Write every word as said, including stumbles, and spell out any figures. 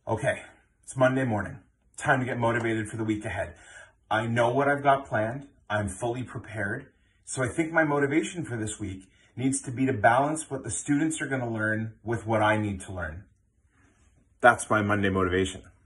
Okay, it's Monday morning. Time to get motivated for the week ahead. I know what I've got planned. I'm fully prepared. So I think my motivation for this week needs to be to balance what the students are going to learn with what I need to learn. That's my Monday motivation.